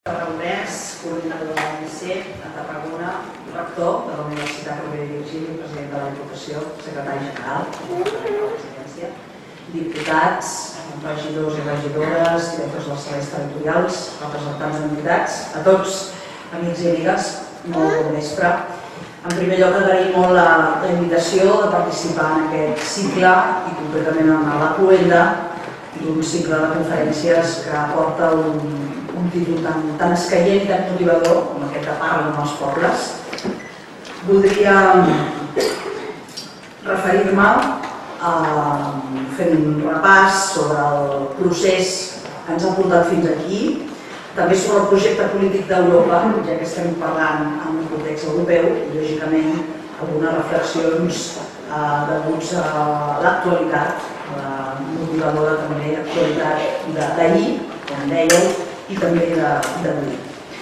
Aragonès, coordinador de l'ANC a Tarragona, rector de la Universitat Rovira i Virgili, president de la Diputació, secretari general de la presidència, diputats, regidors i regidores, directors dels serveis territorials, representants d'entitats, a tots, amics i amigues, molt bon vespre. En primer lloc, agraïm molt la invitació de participar en aquest cicle i concretament en la cloenda d'un cicle de conferències que porta un títol tan escaient i tan motivador com aquest de Parla amb els pobles. Voldria referir-me fent un repàs sobre el procés que ens ha portat fins aquí, també sobre el projecte polític d'Europa, ja que estem parlant en un context europeu, i lògicament algunes reflexions deguts a l'actualitat, la motivadora també l'actualitat d'ahir, com dèieu, i també d'avui.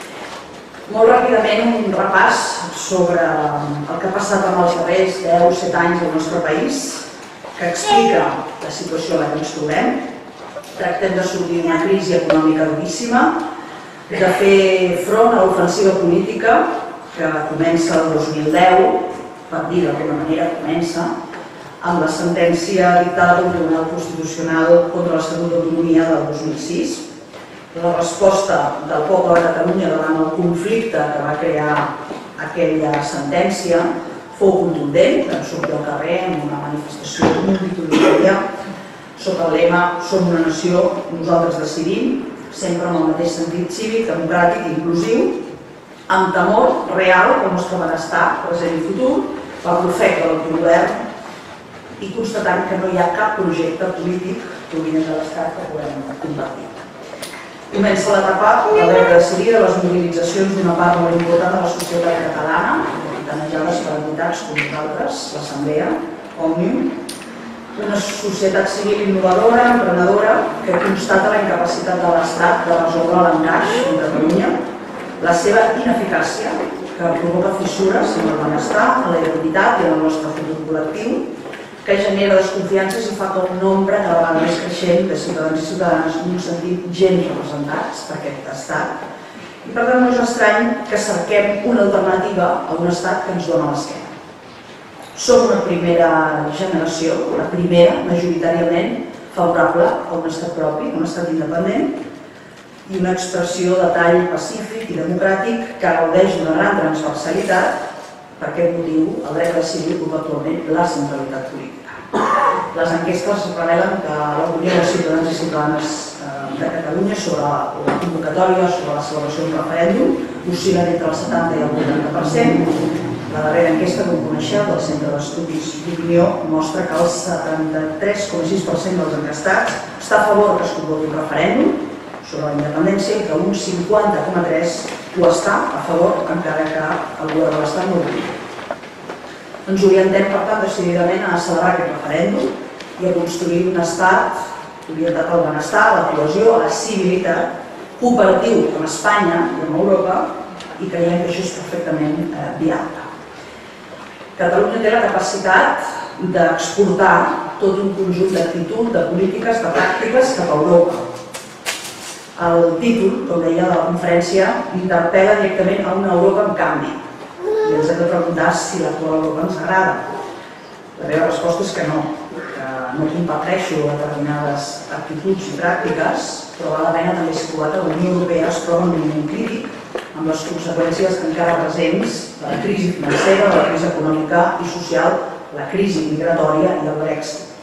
Molt ràpidament un repàs sobre el que ha passat en els darrers 10 o 7 anys al nostre país, que explica la situació en la que ens trobem. Tractem de sortir d'una crisi econòmica duríssima, de fer front a l'ofensiva política que comença el 2010, per dir d'alguna manera comença, amb la sentència dictada pel Tribunal Constitucional contra l'Estatut d'Autonomia del 2006, la resposta del poble de Catalunya davant el conflicte que va crear aquella sentència fou contundent, vam sortir al carrer en una manifestació multitudinària sota el lema "Som una nació, nosaltres decidim", sempre amb el mateix sentit cívic, democràtic i inclusiu, amb temor real pel nostre benestar, present i futur, per l'ofec de l'autogovern i constatant que no hi ha cap projecte polític provinent de l'Estat que puguem compartir. Comença l'etapa de dreta a decidir de les mobilitzacions d'una part molt important de la societat catalana, capitanejades per entitats com nosaltres, l'Assemblea, Òmnium, una societat civil innovadora, emprenedora, que constata la incapacitat de l'Estat de resoldre l'encaix en Catalunya, la seva ineficàcia, que provoca fissures en el benestar, en la identitat i en el nostre futur col·lectiu, que genera desconfiances i fa que un nombre cada vegada més creixent de ciutadans i ciutadanes en un sentit gens representats per aquest estat. I per tant no és estrany que cerquem una alternativa a un estat que ens dona l'esquena. Som una primera generació, la primera, majoritàriament favorable a un estat propi, a un estat independent, i una expressió de tall pacífic i democràtic que gaudeix d'una gran transversalitat. Per aquest motiu, el dret a decidir ocupa actualment la centralitat política. Les enquestes revelen que l'opinió dels ciutadans i ciutadanes de Catalunya sobre la convocatòria, sobre la celebració d'un referèndum, oscil·len entre el 70 i el 80%. La darrera enquesta, com coneixeu, del Centre d'Estudis d'Opinió, mostra que el 73,6% dels enquestats està a favor que es convoqui un referèndum sobre la independència i que un 50,3% ho està a favor, encara que el govern de l'Estat no ho vulgui. Ens orientem, per tant, decididament a celebrar aquest referèndum i a construir un estat orientat al benestar, a la cohesió, a la civilitat, cooperatiu amb Espanya i amb Europa, i creiem que això és perfectament viable. Catalunya té la capacitat d'exportar tot un conjunt d'actituds, de polítiques, de pràctiques cap a Europa. El títol, com deia, de la conferència interpel·la directament a una Europa en canvi i ens hem de preguntar si l'actual Europa ens agrada. La meva resposta és que no comparteixo determinades actituds i pràctiques, però val la pena també situar que la Unió Europea es troba en un moment crític amb les conseqüències encara presents de la crisi financera, de la crisi econòmica i social, la crisi migratòria i el Brexit.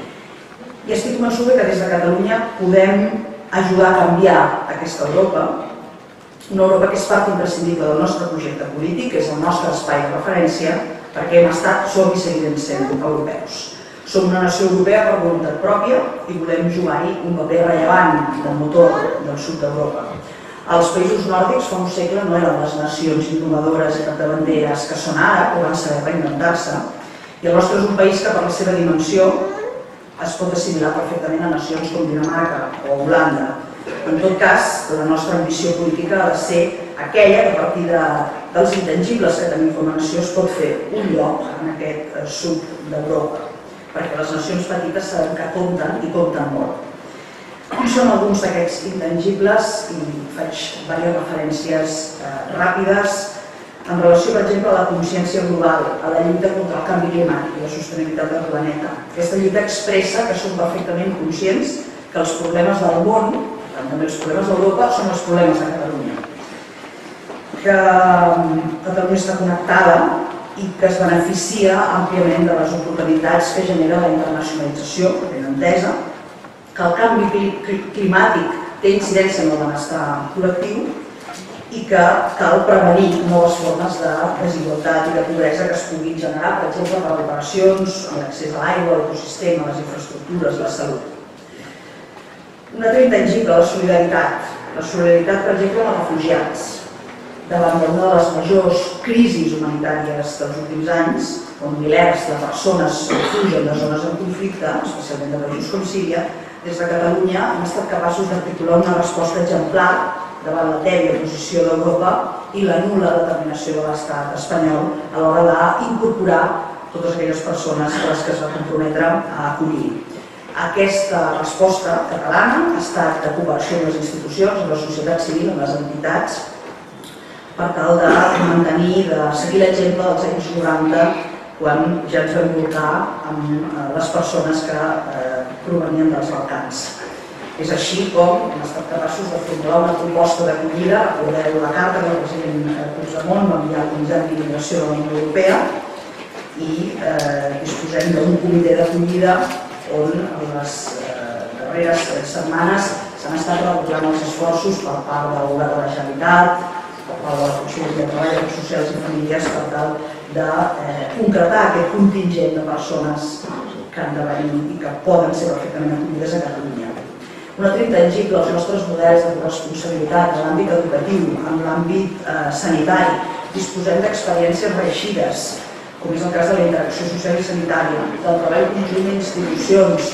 I estic convençuda que des de Catalunya podem ajudar a canviar aquesta Europa, una Europa que és part imprescindible del nostre projecte polític, que és el nostre espai de referència, perquè hem estat, som i seguirem sent europeus. Som una nació europea per voluntat pròpia i volem jugar-hi un paper rellevant del motor del sud d'Europa. Els països nòrdics fa un segle no eren les nacions innovadores i capdavanteres que són ara, que van saber reinventar-se, i el nostre és un país que per la seva dimensió es pot assimilar perfectament a nacions com Dinamarca o Holanda. En tot cas, la nostra ambició política ha de ser aquella que a partir dels intangibles que tenim com a nació es pot fer un lloc en aquest sud d'Europa, perquè les nacions petites sabem que compten i compten molt. Quins són alguns d'aquests intangibles? I faig diverses referències ràpides en relació, per exemple, a la consciència global, a la lluita contra el canvi climàtic i la sostenibilitat del planeta. Aquesta lluita expressa que som perfectament conscients que els problemes del món, també els problemes d'Europa, són els problemes de Catalunya. Que Catalunya està connectada i que es beneficia àmpliament de les oportunitats que genera la internacionalització, ben entesa, que el canvi climàtic té incidència en el benestar col·lectiu i que cal prevenir noves formes de desigualtat i de pobresa que es puguin generar, per exemple, per operacions, l'accés a l'aigua, a l'ecosistema, a les infraestructures, la salut. Un altre intangible, la solidaritat. La solidaritat, per exemple, amb els refugiats. Davant d'una de les majors crisis humanitàries dels últims anys, on milers de persones fugen de zones en conflicte, especialment de països com Síria, des de Catalunya hem estat capaços d'articular una resposta exemplar davant la tèbia posició d'Europa i la nul·la determinació de l'estat espanyol a l'hora d'incorporar totes aquelles persones a les que es va comprometre a acollir. Aquesta resposta catalana ha estat de cooperació amb les institucions, amb la societat civil, amb les entitats, per tal de mantenir, de seguir l'exemple dels anys 90, quan ja ens vam volcar amb les persones que provenien dels Balcans. És així com hem estat capaços de formular una proposta d'acollida, recordeu la carta que el president Puigdemont va enviar al Comitè d'Immigració de la Unió Europea i disposem d'un comitè d'acollida on en les darreres setmanes s'han estat regulant els esforços per part del Govern de la Generalitat, per part de la Conselleria de Treball, Afers Socials i Famílies, per tal de concretar aquest contingent de persones que han de venir i que poden ser perfectament acollides a Catalunya. Un altre intangible, els nostres models de corresponsabilitat en l'àmbit educatiu, en l'àmbit sanitari. Disposem d'experiències reeixides, com és el cas de la interacció social i sanitària, del treball conjunt d'institucions,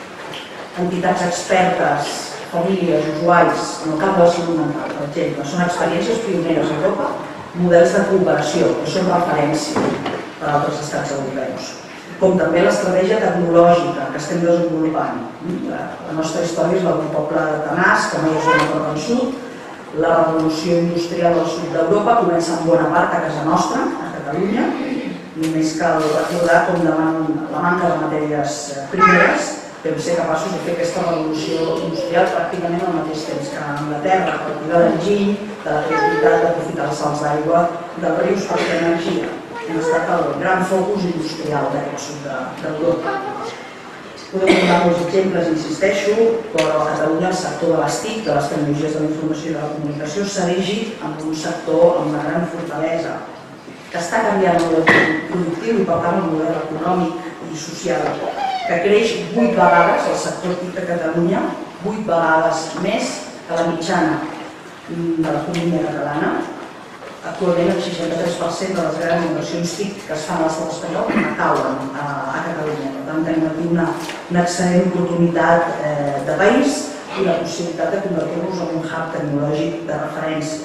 entitats expertes, famílies, usuaris, en el camp de la salut mental, per exemple. Són experiències pioneres a Europa, models de cooperació, que són referència per a altres estats europeus. Com també l'estratègia tecnològica que estem desenvolupant. La nostra història és la d'un poble tenaç, que mai es dona per vençut. La revolució industrial del sud d'Europa comença en bona part a casa nostra, a Catalunya. Només cal recordar com davant la manca de matèries primeres vam ser capaços de fer aquesta revolució industrial pràcticament al mateix temps que a Anglaterra, a partir de l'enginy, de la creativitat d'aprofitar els salts d'aigua dels rius per fer energia. Hem estat el gran focus industrial d'aquest sud d'Europa. Podem donar molts exemples, insisteixo, però a Catalunya el sector de les TIC, de les tecnologies de la informació i de la comunicació, s'ha erigit en un sector amb una gran fortalesa, que està canviant el model productiu i per tant el model econòmic i social, que creix 8 vegades el sector TIC de Catalunya, 8 vegades més que la mitjana de l'economia catalana. Actualment el 63% de les grans inversions TIC que es fan a l'estat espanyol cauen a Catalunya. Per tant, tenim aquí una excel·lent oportunitat de país i la possibilitat de convertir-nos en un hub tecnològic de referència.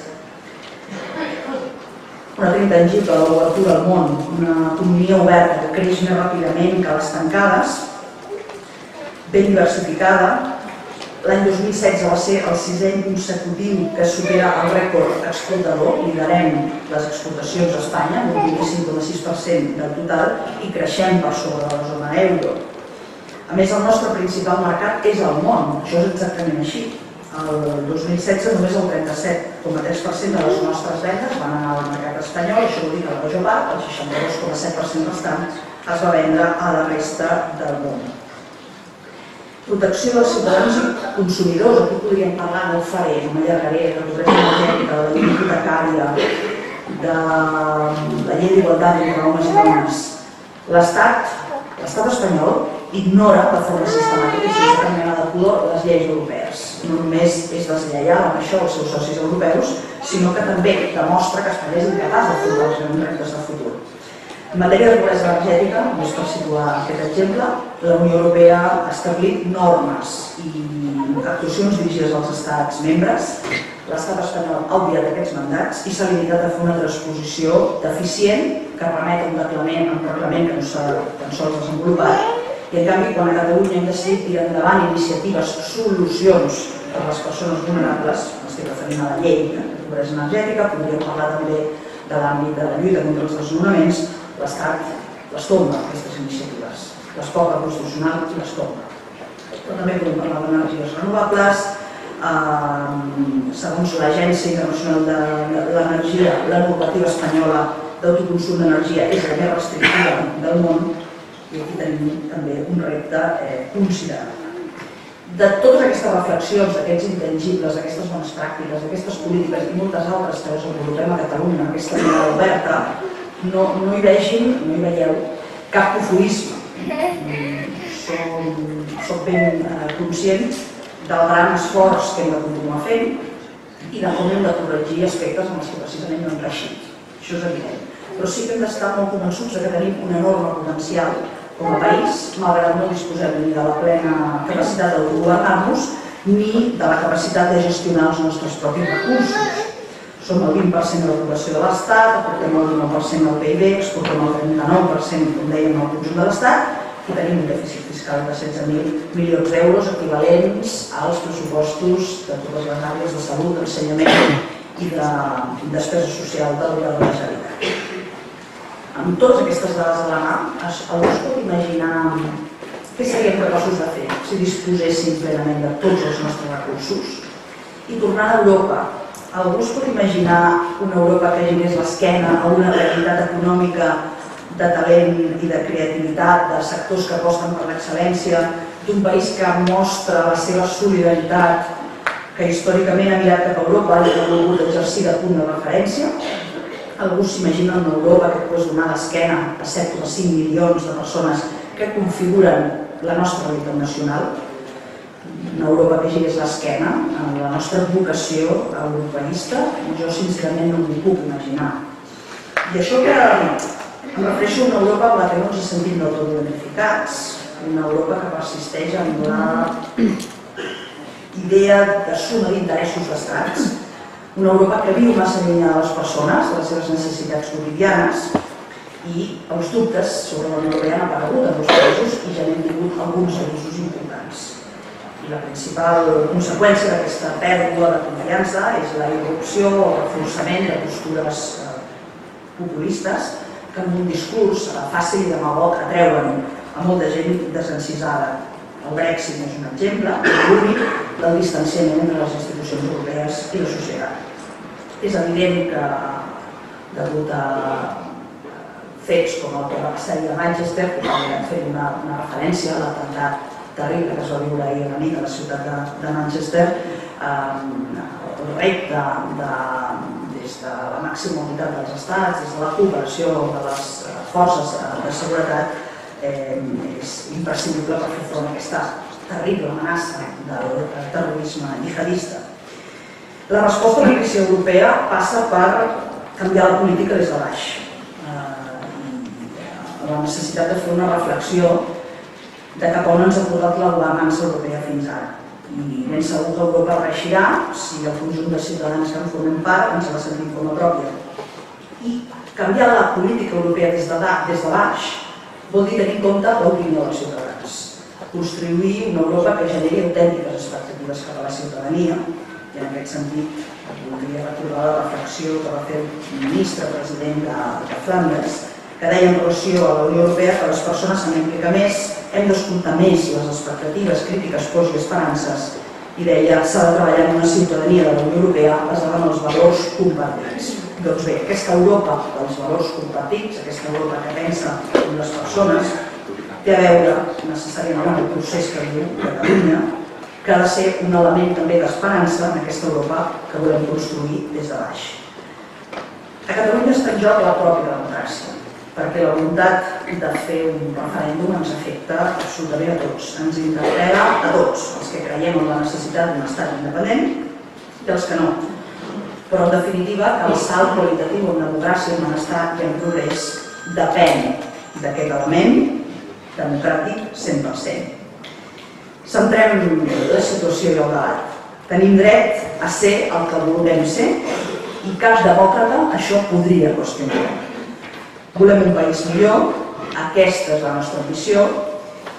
Un altre intangible, l'obertura al món, una economia oberta que creix més ràpidament que les tancades, ben diversificada. L'any 2016 va ser el 6è any consecutiu que supera el rècord exportador. Liderem les exportacions a Espanya, amb un 25,6% del total, i creixem per sobre de la zona euro. A més, el nostre principal mercat és el món, això és exactament així. El 2016 només el 37,3% de les nostres vendes van anar al mercat espanyol, això vol dir que la major part, el 62,7% restant, es va vendre a la resta del món. Protecció dels ciutadans i consumidors, aquí podríem parlar, no ho faré, no m'allargaré, de la pobresa energètica, de la llei hipotecària, de la llei d'igualtat entre homes i dones. L'estat espanyol ignora de forma sistemàtica i sense cap mena de pudor les lleis europees. No només és deslleial amb això als seus socis europeus, sinó que també demostra que Espanya és incapaç d'afrontar els grans reptes de futur. En matèria de pobresa energètica, només per situar aquest exemple, la Unió Europea ha establit normes i actuacions dirigides als estats membres. L'estat espanyol ha obviat aquests mandats i s'ha limitat a fer una transposició deficient que remet a un reglament que no s'ha tan sols desenvolupat I en canvi, quan a Catalunya hem decidit tirar endavant iniciatives, solucions per a les persones vulnerables, estic referint a la llei de pobresa energètica, podríem parlar també de l'àmbit de la lluita contra els desnonaments, l'Estat les tomba, aquestes iniciatives, les posa constitucional i les tomba. Però també podem parlar d'energies renovables. Segons l'Agència Internacional de l'Energia, la normativa espanyola d'autoconsum d'energia és la més restrictiva del món i aquí tenim també un repte considerable. De totes aquestes reflexions, d'aquests intangibles, d'aquestes bones pràctiques, d'aquestes polítiques i moltes altres que desenvolupem a Catalunya en aquesta mirada oberta, no hi veieu cap cofoisme. Soc ben conscient del gran esforç que hem de continuar fent i de com hem de corregir aspectes en els que precisament no hem reixit. Això és evident. Però sí que hem d'estar molt convençuts que tenim un enorme potencial com a país, malgrat no disposem ni de la plena capacitat d'autogovernar-nos ni de la capacitat de gestionar els nostres propis recursos. Som el 20% de la població de l'Estat, aportem el 19% del PIB, exportem el 39%, com dèiem, al conjunt de l'Estat, i tenim un dèficit fiscal de 16.000 milions d'euros equivalents als pressupostos de totes les àrees de salut, d'ensenyament i de despesa social de la Generalitat. Amb totes aquestes dades a la mà, algú es pot imaginar què seríem capaços de fer si disposéssim plenament de tots els nostres recursos? I tornant a Europa, algú es pot imaginar una Europa que girés l'esquena a una realitat econòmica de talent i de creativitat, de sectors que aposten per l'excel·lència, d'un país que mostra la seva solidaritat, que històricament ha mirat cap a Europa i ha volgut exercir de punt de referència? Algú s'imagina una Europa que pogués donar l'esquena a 7,5 milions de persones que configuren la nostra realitat nacional? Una Europa que girés l'esquena a la nostra vocació europeista? Jo sincerament no m'ho puc imaginar. I això que em refereixo a una Europa amb la que no ens sentim del tot identificats, una Europa que persisteix en la idea de suma d'interessos d'estats, una Europa que viu massa lluny de les persones, de les seves necessitats quotidianes, i els dubtes sobre la Unió Europea han aparegut en els països i ja n'hem tingut alguns avisos importants. I la principal conseqüència d'aquesta pèrdua de confiança és la irrupció o el reforçament de postures populistes que amb un discurs fàcil i demagog atreuen a molta gent desencisada. El Brexit és un exemple únic del distanciament entre les institucions europees i la societat. És evident que, degut a fets com el que va passar ahir a Manchester, que hem fet una referència a l'atemptat terrible que es va viure ahir a la nit a la ciutat de Manchester, el repte des de la màxima unitat dels estats, des de la cooperació de les forces de seguretat, és imprescindible per fer front a aquesta terrible amenaça del terrorisme jihadista. La resposta a la crisi europea passa per canviar la política des de baix. La necessitat de fer una reflexió de cap a on ens ha portat la governança europea fins ara. I ben segur que Europa reeixirà si el conjunt de ciutadans que en formem part ens la sentim com a pròpia. I canviar la política europea des de baix vol dir tenir en compte l'opinió dels ciutadans. Construir una Europa que generi autèntiques expectatives cap a la ciutadania. I en aquest sentit voldria recordar la reflexió que va fer el ministre president de Flandes, que deia en relació a la Unió Europea que les persones s'han d'implicar més, hem d'escoltar més les expectatives, crítiques, pors i esperances, i deia s'ha de treballar en una ciutadania de la Unió Europea basada en els valors compartits. Doncs bé, aquesta Europa dels valors compartits, aquesta Europa que pensa en les persones, té a veure necessàriament amb el procés que viu Catalunya, que ha de ser un element també d'esperança en aquesta Europa que volem construir des de baix. A Catalunya està en joc la pròpia democràcia, perquè la voluntat de fer un referèndum ens afecta absolutament a tots, ens interpel·la a tots, els que creiem en la necessitat d'un estat independent i els que no. Però, en definitiva, el salt qualitatiu en democràcia, en benestar i en progrés depèn d'aquest element democràtic 100%. Centrem la situació i el debat. Tenim dret a ser el que volem ser i cap demòcrata això podria qüestionar. Volem un país millor, aquesta és la nostra ambició,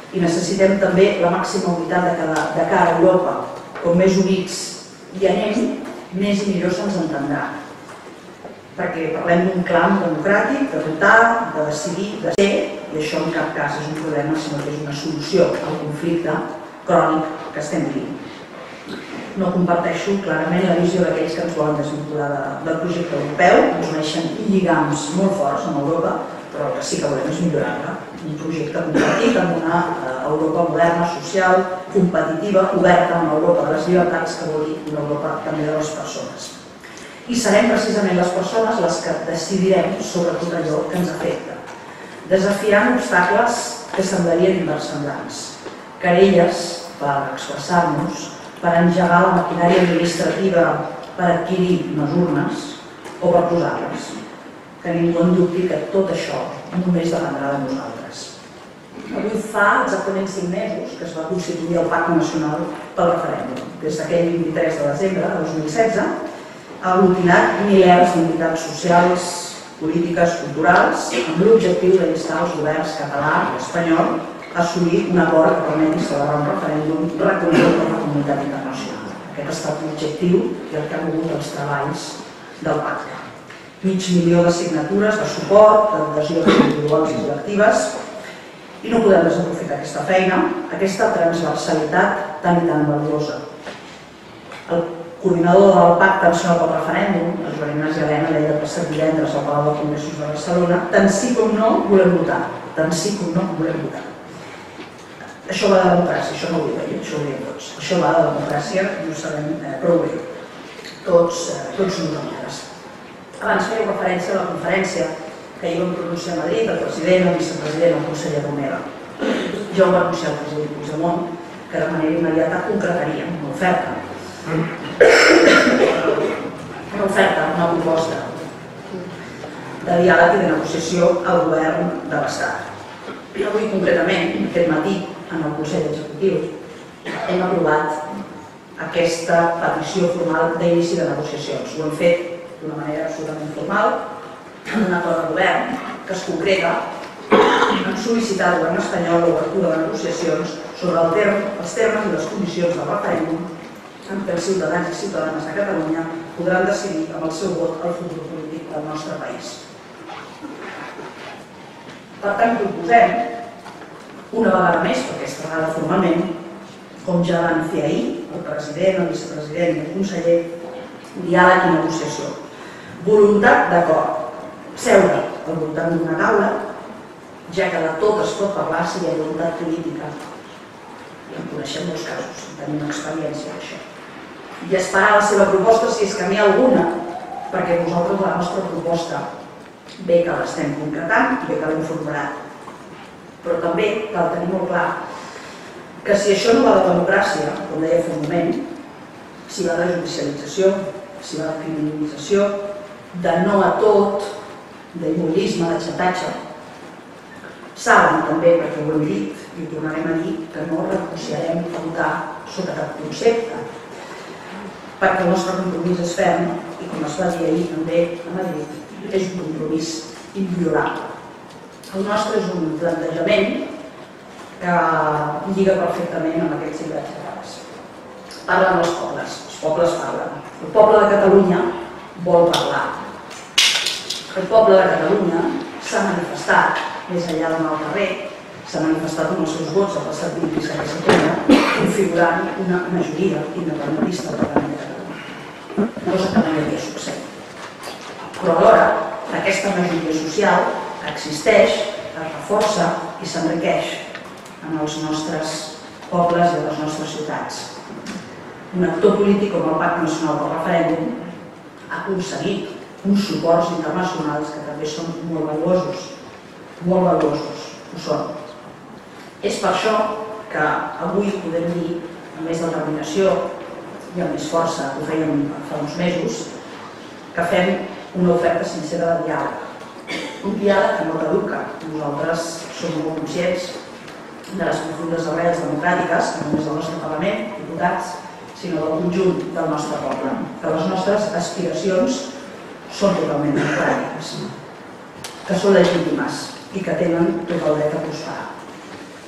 I necessitem també la màxima unitat de cara a Europa. Com més units hi anem, més i millor se'ns entendrà. Perquè parlem d'un clam democràtic, de votar, de decidir, de ser, i això en cap cas és un problema, sinó que és una solució al conflicte crònic que estem vivint. No comparteixo clarament la visió d'aquells que ens volen desvincular del projecte europeu, ens uneixen lligams molt forts amb Europa, però el que sí que volem és millorar-la. Un projecte compartit amb una Europa moderna, social, competitiva, oberta, una Europa de les llibertats, que vol dir una Europa també de les persones. I serem precisament les persones les que decidirem sobre tot allò que ens afecta, desafiant obstacles que semblarien inversemblants, querelles per expressar-nos, per engegar la maquinària administrativa per adquirir unes urnes o per posar-les. Que ningú en dubti que tot això només dependrà de nosaltres. Avui fa exactament 5 mesos que es va constituir el Pacte Nacional pel Referèndum. Des d'aquell 23 de desembre de 2016 ha aglutinat milers d'entitats socials, polítiques, culturals, amb l'objectiu d'instar els governs català i espanyol a assolir un acord que permeti celebrar un referèndum reconegut per la comunitat internacional. Aquest ha estat l'objectiu i el que han mogut els treballs del pacte. 500.000 de signatures, de suport, d'adhesions individuals i col·lectives, i no podem desaprofitar aquesta feina, aquesta transversalitat tan i tan valuosa. El coordinador del Pacte Nacional pel Referèndum, el Joan Ignasi Elena, deia el passat divendres al Palau dels Congressos de Barcelona: tant sí com no volem votar, tant sí com no volem votar. Això va de democràcia, això no ho diu ell, això ho diem tots. Això va de democràcia i ho sabem prou bé. Tots nosaltres. Abans fèieu referència a la conferència que ahir vam pronunciar a Madrid, el president, el vicepresident, el conseller Romeva. Ja ho va anunciar el president Puigdemont, que de manera immediata concretaria una oferta. Una proposta de diàleg i de negociació al govern de l'Estat. Avui, concretament, aquest matí, en el Consell Executiu, hem aprovat aquesta petició formal d'inici de negociacions. Ho hem fet d'una manera absolutament formal, en un acord de govern que es concreta en sol·licitar al govern espanyol l'obertura de negociacions sobre els termes i les condicions del referèndum en què els ciutadans i ciutadanes de Catalunya podran decidir amb el seu vot el futur polític del nostre país. Per tant, proposem, una vegada més, perquè aquesta vegada formalment, com ja van fer ahir el president, el vicepresident i el conseller, diàleg i negociació. Voluntat d'acord. Seure al voltant d'una taula, ja que de tot es pot parlar si hi ha voluntat política. I en coneixem molts casos, tenim experiència d'això. I esperar la seva proposta, si és que n'hi ha alguna, perquè nosaltres la nostra proposta bé que l'estem concretant i bé que l'hem formulat. Però també cal tenir molt clar que si això no va de democràcia, com deia fa un moment, si va de judicialització, si va de criminalització, de no a tot, d'immobilisme, de xatatge, saben també, perquè ho hem dit i ho tornarem a dir, que no renunciarem a votar sota cap concepte, perquè el nostre compromís és ferm i, com es va dir ahir també a Madrid, és un compromís inviolable. El nostre és un plantejament que lliga perfectament amb aquests llibres generals. Parlen els pobles parlen. El poble de Catalunya vol parlar. El poble de Catalunya s'ha manifestat més enllà d'anar al carrer, s'ha manifestat amb els seus vots el passat 27 de setembre, configurant una majoria independentista al Parlament de Catalunya, cosa que no havia succeït. Però alhora, aquesta majoria social existeix, es reforça i s'enriqueix en els nostres pobles i en les nostres ciutats. Un actor polític com el Pacte Nacional pel Referèndum ha aconseguit uns suports internacionals que també són molt valuosos, ho són. És per això que avui podem dir, amb més determinació i amb més força que ho fèiem fa uns mesos, que fem una oferta sincera de diàleg. Un diàleg que no caduca. Nosaltres som molt conscients de les profundes arrels democràtiques, no només del nostre Parlament, diputats, sinó del conjunt del nostre poble, que les nostres aspiracions són totalment democràtiques, que són legítimes i que tenen tot el dret a prosperar.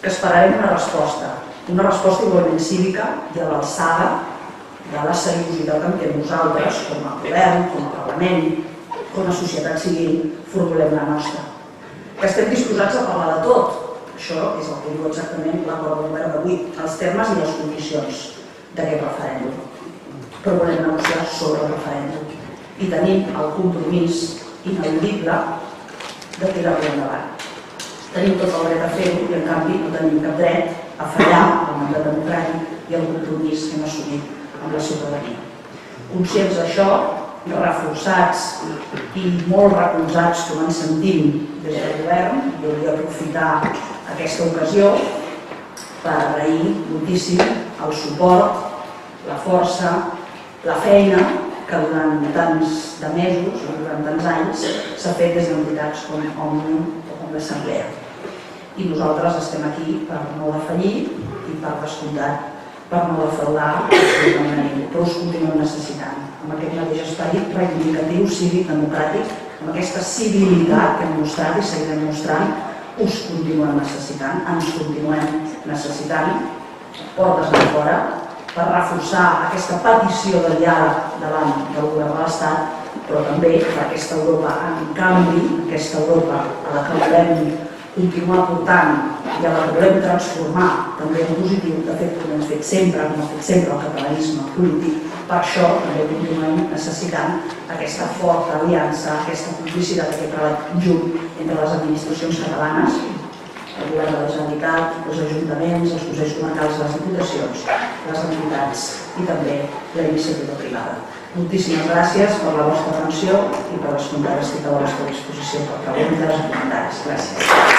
que esperarem una resposta igualment cívica i a l'alçada de la seriositat amb què nosaltres, com a govern, com a Parlament, com a societat civil, formulem la nostra. Que estem disposats a parlar de tot, això és el que diu exactament l'acord de govern d'avui, els termes i les condicions d'aquest referèndum. Però volem negociar sobre el referèndum i tenim el compromís ineludible de tirar-lo endavant. Tenim tot el dret a fer-ho i en canvi no tenim cap dret a fallar el mandat democràtic i el compromís que hem assumit amb la ciutadania. Conscients d'això, reforçats i molt recolzats com ens sentim des del govern, volia aprofitar aquesta ocasió per agrair moltíssim el suport, la força, la feina que durant tants de mesos o durant tants anys s'ha fet des d'entitats com Òmnium o com l'Assemblea. I nosaltres estem aquí per no defallir i per descomptat per no defraudar absolutament a ningú, però us continuem necessitant amb aquest mateix esperit reivindicatiu, cívic, democràtic, amb aquesta civilitat que hem mostrat i seguirem mostrant, us continuem necessitant, ens continuem necessitant, portes enfora, per reforçar aquesta petició de diàleg davant del govern de l'Estat, però també per aquesta Europa en canvi, aquesta Europa a la que volem continuar portant i a la que volem transformar també en positiu, de fet com hem fet sempre, com ha fet sempre el catalanisme polític. Per això també continuem necessitant aquesta forta aliança, aquesta complicitat, aquest treball junt entre les administracions catalanes, el govern de la Generalitat, els ajuntaments, els consells comarcals, les diputacions, les entitats i també la iniciativa privada. Moltíssimes gràcies per la vostra atenció i per descomptat estic a la vostra disposició per preguntes i comentaris. Gràcies.